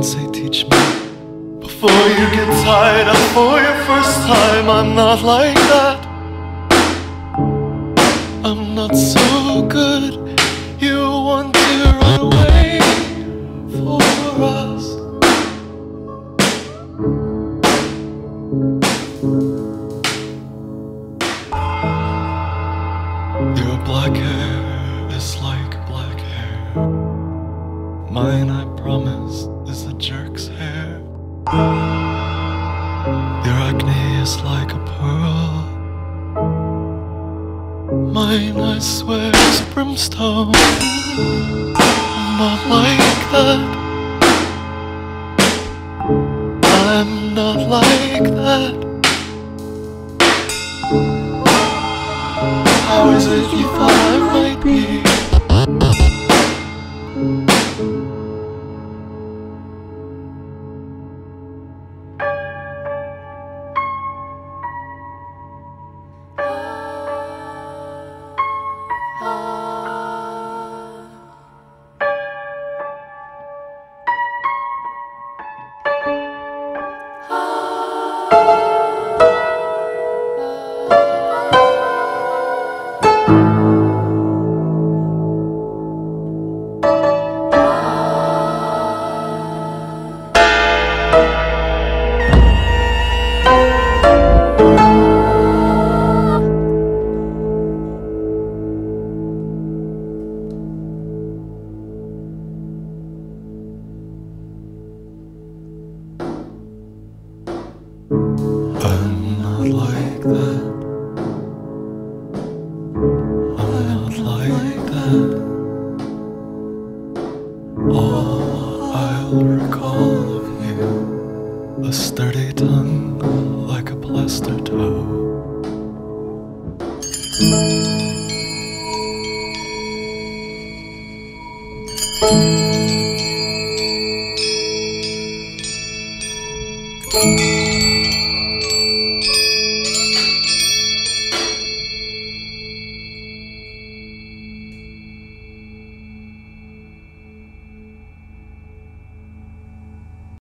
say teach me. Before you get tired of for your first time, I'm not like that. I'm not so good. You want to run away for us. Your black hair is like black hair. Mine, I promise, is a jerk's hair. Your acne is like a pearl. Mine, I swear, is brimstone. I'm not like that. I'm not like that. How is it you thought I might be? I'm not like that. I'm not like that. All I'll recall of you, a sturdy tongue like a plaster toe.